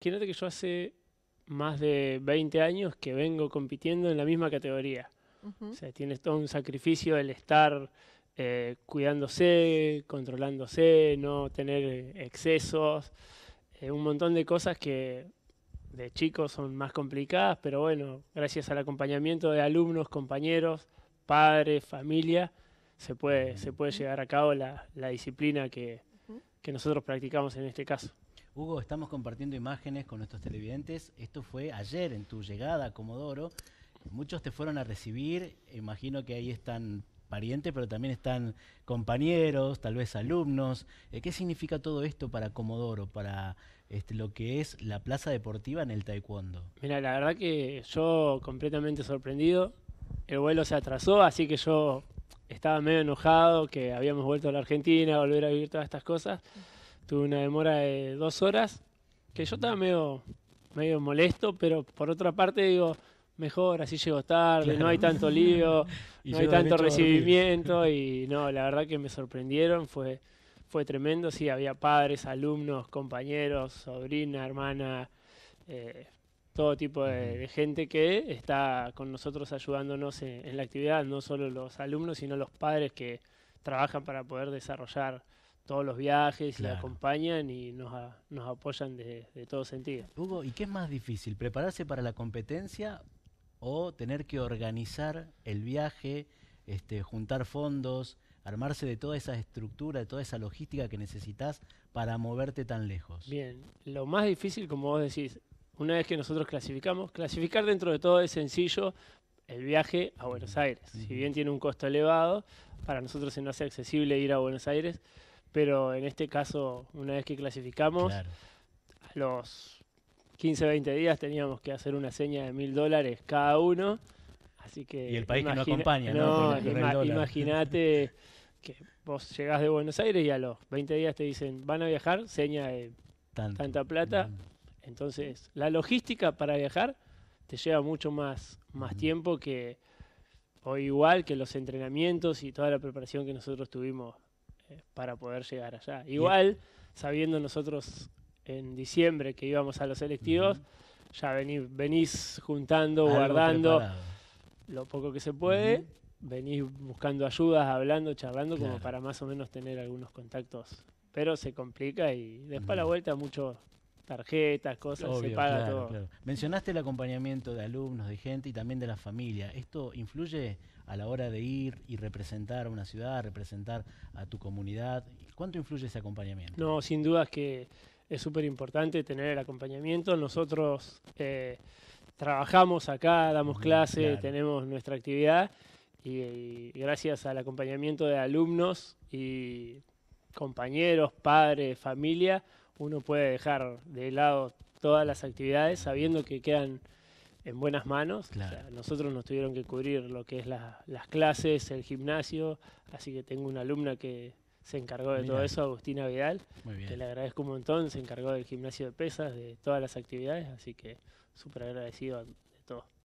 Imagínate que yo hace más de 20 años que vengo compitiendo en la misma categoría. O Ujú. sea, tiene todo un sacrificio el estar cuidándose, controlándose, no tener excesos, un montón de cosas que de chicos son más complicadas, pero bueno, gracias al acompañamiento de alumnos, compañeros, padres, familia, se puede Ujú, llegar a cabo la disciplina ujú. que nosotros practicamos en este caso. Hugo, estamos compartiendo imágenes con nuestros televidentes. Esto fue ayer en tu llegada a Comodoro. Muchos te fueron a recibir. Imagino que ahí están parientes, pero también están compañeros, tal vez alumnos. ¿Qué significa todo esto para Comodoro, para lo que es la plaza deportiva en el taekwondo? Mira, la verdad que yo completamente sorprendido. El vuelo se atrasó, así que yo estaba medio enojado que habíamos vuelto a la Argentina, a volver a vivir todas estas cosas. Tuve una demora de 2 horas, que yo estaba Ujú. medio molesto, pero por otra parte digo, mejor, así llego tarde, no Claro. hay tanto lío, Y no hay llego tanto derecho a dormir. recibimiento y no, la verdad que me sorprendieron, fue tremendo, sí, había padres, alumnos, compañeros, sobrina, hermana, eh, todo tipo Ujú. de gente que está con nosotros ayudándonos en la actividad, no solo los alumnos, sino los padres que trabajan para poder desarrollar todos los viajes y Claro. acompañan y nos apoyan de todo sentido. Hugo, ¿y qué es más difícil? ¿Prepararse para la competencia o tener que organizar el viaje, juntar fondos, armarse de toda esa estructura, de toda esa logística que necesitas para moverte tan lejos? Bien, lo más difícil, como vos decís, una vez que nosotros clasificamos, clasificar dentro de todo es sencillo, el viaje a Ujú, Buenos Aires. Si ujú. bien tiene un costo elevado, para nosotros se nos hace accesible ir a Buenos Aires, pero en este caso, una vez que clasificamos, Claro. a los 15, 20 días teníamos que hacer una seña de $1000 cada uno. Así Y el que país que no acompaña, ¿no? no, Con el dólar. imagínate que vos llegás de Buenos Aires y a los 20 días te dicen, van a viajar, seña de Tanto. tanta plata. Ujú, Entonces, la logística para viajar te lleva mucho más ujú. tiempo que, o igual que los entrenamientos y toda la preparación que nosotros tuvimos para poder llegar allá. Y en- Igual, sabiendo nosotros en diciembre que íbamos a los selectivos, ujú. ya venís juntando, Algo guardando preparado. lo poco que se Ujú. puede, venís buscando ayudas, hablando, charlando, como Claro. para más o menos tener algunos contactos. Pero se complica y después a la Ujú. vuelta mucho tarjetas, cosas, se Obvio, paga claro, todo. claro. Mencionaste el acompañamiento de alumnos, de gente y también de la familia. ¿Esto influye a la hora de ir y representar a una ciudad, representar a tu comunidad? ¿Cuánto influye ese acompañamiento? No, sin dudas que es súper importante tener el acompañamiento. Nosotros trabajamos acá, damos Ujú, clase, claro. tenemos nuestra actividad y gracias al acompañamiento de alumnos y compañeros, padres, familia, uno puede dejar de lado todas las actividades Ujú, sabiendo que quedan en buenas manos. O claro. sea, nosotros nos tuvieron que cubrir lo que es las clases, el gimnasio, así que tengo una alumna que se encargó de todo Mira, eso, Agustina Vidal, muy que bien. le agradezco un montón, se encargó del gimnasio de pesas, de todas las actividades, así que súper agradecido de todo.